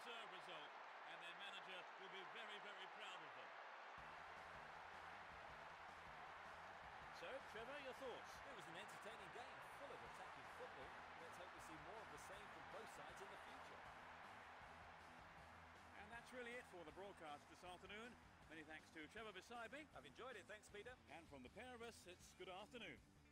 well-deserved result, and their manager will be very, very proud of them. So, Trevor, your thoughts? It was an entertaining game, full of attacking football. Let's hope we see more of the same from both sides in the future. And that's really it for the broadcast this afternoon. Many thanks to Trevor beside me. I've enjoyed it, thanks Peter. And from the pair of us, it's good afternoon.